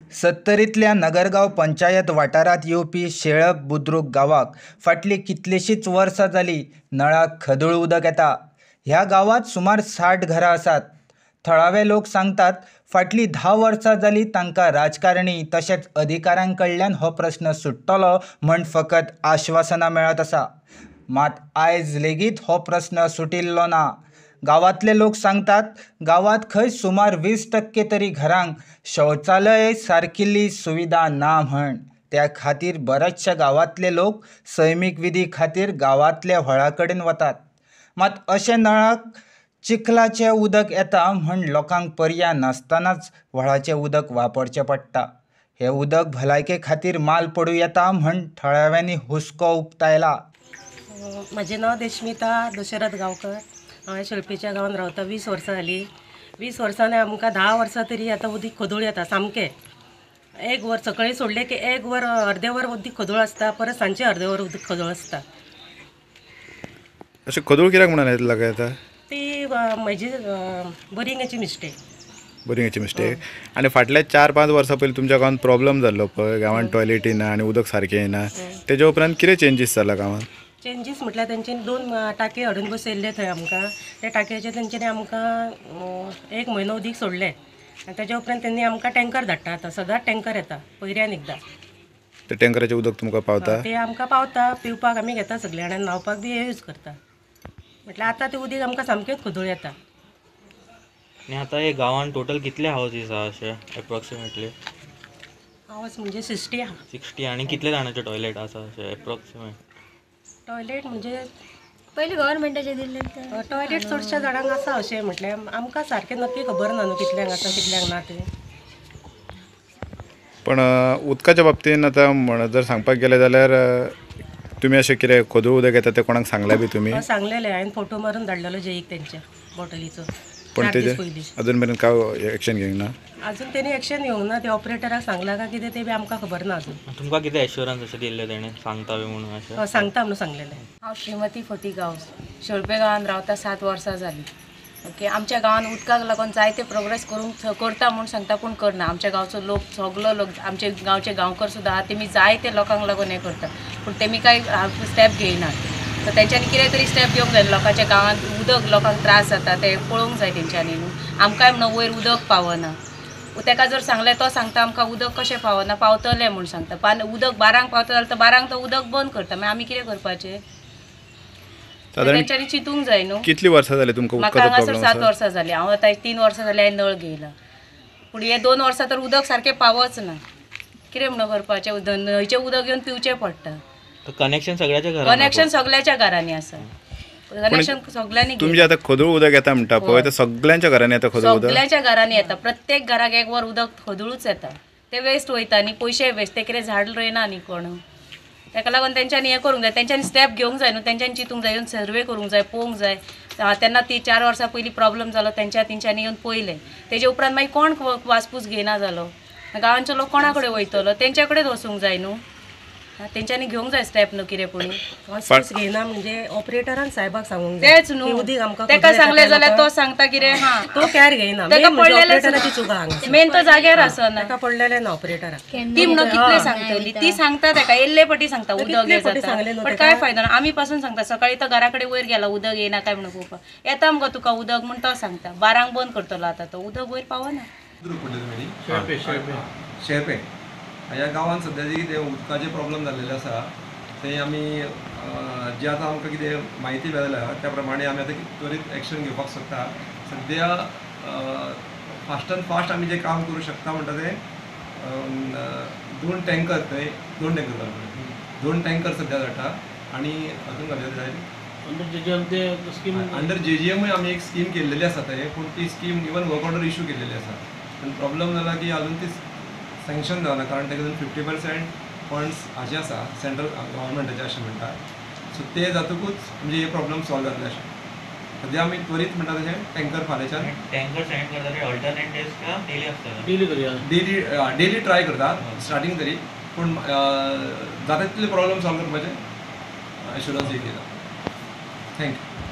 सत्तरीतल्या नगरगाव पंचायत वाठारात येवपी शेळप बुद्रुक गावाक फाटलीं कितलींशींच वर्सां जालीं नळाक खदूळ उदक येता. ह्या गावात सुमार 60 घरां आसात. थळावे लोक सांगतात फाटलीं 10 वर्सां जालीं तांकां राजकारणी तशेंच अधिकाऱ्यां कडल्यान हो प्रस्न सुट्टलो म्हूण फकत आश्वासनां मेळत आसा. मात आयज लेगीत हो प्रस्न सुटिल्लो ना. गांवांतले लोक सांगतात गांवांत खंय सुमार 20% तरी घरांक शौचालय सारकिल्ली सुविधा ना म्हण. त्या खातीर बरेचशे गांवांतले लोक सैमीक विधी खातीर गांवांतल्या व्हळा कडेन वतात. मात अशे नळाक चिखलाचें उदक येता म्हण लोकांक पर्याय नासतनाच व्हळाचें उदक वापरचें पडटा. हें उदक भलायके खातीर माल पडूं येता म्हण थळाव्यांनी हुस्को उक्तायला. म्हजें नांव देशमिता दशरथ गांवकर. हांवें शेळपेच्या गांवांत रावता 20 वर्सां जालीं. 20 वर्सांनी आमकां 10 वर्सां तरी आतां उदीक खदूळ येता सामकें. एक वर सकाळीं सोडलें की एक वर अर्दें वर उदीक खदूळ आसता, परत सांजचें अर्दें वर उदीक खदूळ आसता. अशें खदूळ कित्याक म्हणून लागा येता? ती म्हजी बोरिंगाची मिस्टेक. बोरिंगाची मिस्टेक. आनी फाटल्या 4-5 वर्सां पयलीं तुमच्या गांवांत प्रॉब्लम जाल्लो पळय, गांवांत टॉयलेटी ना आनी उदक सारकें येना, तेज्या उपरांत कितें चेंजीस जाला गांवांत? चेंजीस म्हटल्यार तेंच्यांनी 2 टाके हाडून बसयल्ले थंय आमकां. त्या टाकयेचेर तेंच्यांनी आमकां 1 म्हयनो उदीक सोडलें. आनी तेज्या उपरांत तेंणी आमकां टँकर धाडटा. आतां सदांच टँकर येता म्हयन्यान एकदां. ते टँकराचें उदक तुमकां पावता? ते आमकां पावता, पिवपाक आमी घेता सगळे जाणां, न्हावपाक बी यूज करता. म्हटल्यार आतां तें उदीक आमकां सामकेंच खदूळ येता. आनी आतां हे गांवांत टोटल कितले हावजीस आहा अशे एप्रॉक्सिमेटली? हावज म्हणजे 60 आहा. 60 आनी कितले जाणांचे टॉयलेट आसा अशे एप्रॉक्सिमेट? टॉयलेट म्हणजे पयलीं गव्हर्मेंटाचे दिल्ले टॉयलेट चडशा जाणांक आसा अशें म्हटल्यार आमकां सारकें नक्की खबर ना न्हू कितल्यांक आसा कितल्यांक ना तें. पण उदकाच्या बाबतींत आतां जर सांगपाक गेलें जाल्यार तुमी अशें कितें खदूळ उदक येता तें कोणाक सांगलें बी तुमी? सांगलेलें हांवें फोटो मारून धाडलेलो जेईक तेंच्या बॉटलीचो. पण तेजे पयलीं अजून मेरेन कांय एक्शन घेवंक ना? अजून तेणी एक्शन घेवंक ना. ते ऑपरेटराक सांगला काय कितें ते बी आमकां खबर ना अजून. तुमकां कितें एश्युरन्स अशें दिल्लें तेणें सांगता बी म्हणून अशें? सांगता म्हणून सांगलेलें. हांव श्रीमती फती गांव शेळपे गांवांत रावता 7 वर्सां जालीं. ओके, आमच्या गांवांत उदकाक लागून जायते प्रोग्रेस करता म्हूण सांगता पूण करना. आमच्या गांवचो लोक सगलो लोक आमचे गांवचे गांवकर सुद्दां आहा तेमी जायते लोकांक लागून हें करता पूण तेमी कांय स्टेप घेयनात. तर तेंच्यांनी कितें तरी स्टेप घेवंक जाय. लोकांच्या गांवांत उदक लोकांक त्रास जाता ते पळोवंक जाय तेंच्यांनी न्हू. आमकांय म्हणून वयर उदक पावना. ताका जर सांगलें तो सांगता आमकां उदक कशें पावना, पावतलें म्हूण सांगता. उदक 12ंक पावता जाल्यार तो 12ंक तो उदक बंद करता. मागीर आमी कितें करपाचें? तेंच्यांनी चिंतूंक जाय न्हू. कितली वर्सां जाली तुमकां म्हाका उदकाचो हांगासर प्रॉब्लेम 7 वर्सां जालीं. हांव आतां 3 वर्सां जालीं हांवें नळ घेयला पूण हे 2 वर्सां तर उदक सारकें पावच ना. कितें म्हणून करपाचें? न्हंयचें उदक घेवन पिवचें पडटा. कनेक्शन सगळ्याच्या घरांत? कनेक्शन सगळ्याच्या घरांनी आसा. कनेक्शन सगळ्यांनी तुमचे आतां खदूळ उदक येता म्हणटा पळय ते सगळ्यांच्या घरांनी येता खदूळ उदक? सगळ्याच्या घरांनी येता. प्रत्येक घराक 1 वर उदक खदूळूच येता. ते वेस्ट वयता न्ही, पयशे वेस्ट. ते कितें झाड रोयना न्ही कोण. ताका लागून तेंच्यांनी हें करूंक जाय. तेंच्यांनी स्टेप घेवंक जाय न्हू. तेंच्यांनी चिंतूंक जाय, येवन सर्वे करूंक जाय, पळोवंक जाय. तेन्ना ती 4 वर्सां पयलीं प्रॉब्लेम जालो तेंच्यांनी येवन पळयलें. तेजे उपरांत मागीर कोण वासपूस घेयना जालो. गांवांचो लोक कोणा कडेन वयतलो? तेंच्या कडेन वचूंक जाय न्हू. तेंच्यांनी घेवंक जाय स्टेप न्हू कितें पूण. वासपूस घेयना म्हणजे ऑपरेटरान साहेबाक सांगूंक जाय. तेच न्हू. उदीक आमकां ताका सांगलें जाल्यार तो सांगता कितें हां तो कॅर घेयना. ताका पडलेलेंच ऑपरेटराची चुका हांगा. मेन तो जाग्यार आसना. ताका पडलेलें ना ऑपरेटराक. ती म्हणून कितले सांगतली ती सांगता ताका येल्ले पटी सांगता उदक कितले फावटी जाता सांगलें न्हू पण ताका? काय फायदो ना. आमी पासून सांगता सकाळी तो घरा कडेन वयर गेला उदक येयना काय म्हणून पळोवपाक. येता मगो तुका उदक म्हूण तो सांगता. 12ंक बंद करतलो आतां तो. उदक वयर पावना. शेळपे ह्या गांवांत सद्या जे कितें उदकाचे प्रॉब्लेम जाल्लेले आसा ते आमी जे आतां आमकां कितें म्हायती मेळल्या त्या प्रमाणे आमी आतां त्वरीत एक्शन घेवपाक सोदता. सद्या फास्टान फास्ट आमी जें काम करूं शकता म्हणटा तें 2 टँकर थंय 2 टँकर सद्या धाडटा आनी अजून घालूं जाय अंडर JGMूय आमी एक स्कीम केल्लेली आसा थंय पूण ती scheme even work order issue केल्लेली आसा. पण प्रॉब्लेम जाला की अजून ती सँक्शन जावना कारण ताका 50% फंड्स हाजे आसा सेंट्रल गव्हर्मेंटाचे अशें म्हणटा. सो ते जातकूच म्हणजे हे प्रॉब्लेम सॉल्व जातले अशें. सद्या आमी त्वरीत म्हणटा तशें टँकर फाल्यांच्यान टँकर सेंड करता अल्टरनेट डेज का डेली आसता? डेली ट्राय करतात स्टार्टींग तरी पूण जाता तितले प्रॉब्लेम सॉल्व करपाचे एश्युरन्स दिता. थँक्यू.